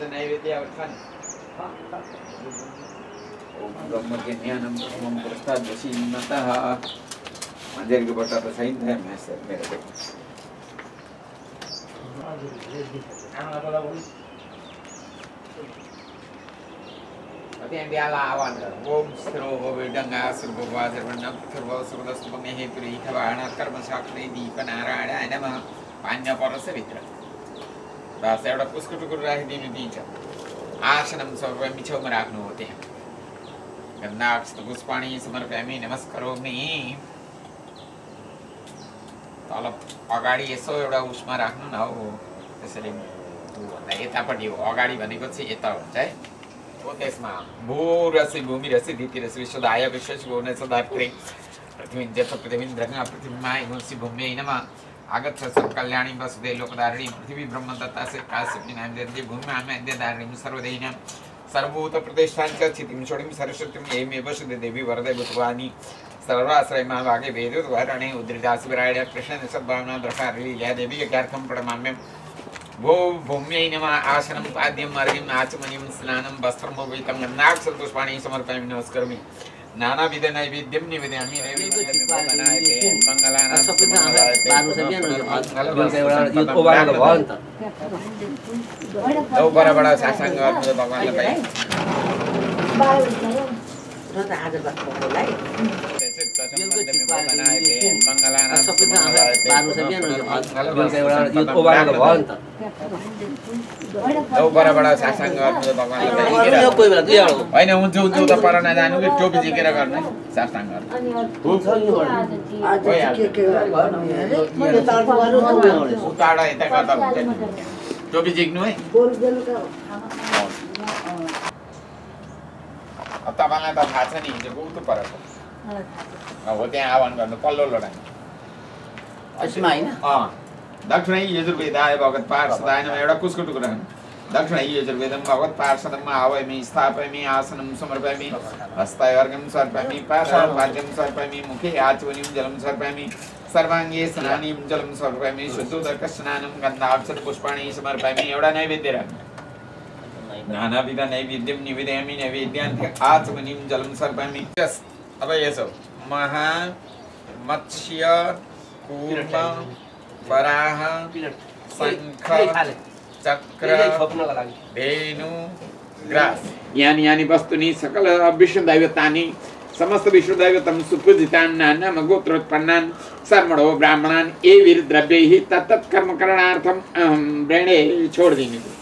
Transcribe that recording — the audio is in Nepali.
आज नैवेद्य खाने ओम ब्रह्मज्ञानम ब्रह्मं प्रस्ताद्वसीन्नतः मंदिर के बटा तो सही है मैं सर मेरे को अभी इंडिया लावन ओम स्त्रो वेदंगा सर्ववाजरवण्ण सर्वसुरदस्तमने हे प्रीतवाण कर्मशास्त्रे दीपनारायण नमः पाण्य परसवित्र बस एउटा पुष्प टुकुर राखिदिनु दिन्छ आसनं सर्वं छेउमा राख्नु हो त्यहाँ गन्धाक्ष पुष्पाणि समर्पयामि नमस्करोमि तल अगाडि यसो एउटा उसमा राख्नु न हो त्यसरी भन्दा यतापट्टि हो अगाडि भनेको चाहिँ यता हुन्छ है हो त्यसमा भू रसि भूमि रसि धिति रसि विश्वदाय विश्वस भुवन सदात्रे पृथ्वीञ्च पृथिवीन्द्रः पृथिवीमा हिंसि भूम्यै नमः आगच्छ कल्याणी वसुदे लोकदारिणी पृथ्वी ब्रह्मदत्ता से काश्यपी नाम देते भूमि आमेद्य दारिणी सर्वदैना सर्वभूत प्रतिष्ठान च स्थितिं छोड़िं सरस्वतीं एमेव शुद्धे देवी वरदे भूतवाणी सर्वाश्रय महाभागे वेदो वर्णे उद्रिदासुराय कृष्ण सद्भावना द्रकारि या देवी यज्ञार्थं प्रणमाम्यं भो भूम्यै नमः आसनं पाद्यं अर्घ्यं आचमनीयं स्नानं वस्त्रं भूषितं गन्धाक्षर पुष्पाणि समर्पयामि नमस्करोमि नानाविध नैवेद्यं निवेदयामि बराबर सासाङ गर्नु भगवानलाई बराबर सासाङ गर्नु भगवानलाई होइन हुन्छ हुन्छ उता पर नजानु कि टोपी झिकेर गर्ने सासाङ उताबाट यता गर्दा हुन्छ टोपी झिक्नु है तपाईँलाई त थाहा छ नि हिजोको उतो परेको हो त्यहाँ आह्वान गर्नु पल्लो लोडाङ दक्षिणै यजुर्वेदाय भगवत् पार्षदाय नमः एउटा कुसको टुक्रा दक्षिणै यजुर्वेदं भगवत् पार्षदम् आवाहयामि स्थापयामि आसनं समर्पयामि हस्ताय अर्घ्यं समर्पयामि पाद्यं समर्पयामि मुखे आचमनीं जलं समर्पयामि सर्वाङ्गे स्नानीं जलं समर्पयामि शुद्धोदक स्नानं गन्धाक्षर पुष्पाणि समर्पयामि एउटा नैवेद्य राख्नु नानाविध नैवेद्यं निवेदयामि नैवेद्यान्ते आचमनीं जलं समर्पयामि अब यसो महा मत्स्य कूर्म वराह शंख चक्र धेनु ग्रास यानी यानी वस्तुनि सकल विश्वदैवतानि समस्त विश्वदैवतं सुपूजितान् नाम गोत्रोत्पन्नान् सर्वणो ब्राह्मणान् एभिर्द्रव्यैः तत्तत् कर्म करणार्थं ब्रेणे छोड़ देंगे